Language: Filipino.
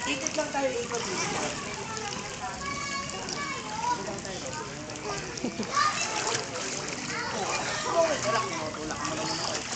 Ikot lang tayo, ikot. Tulak mo, tulak mo naman ako.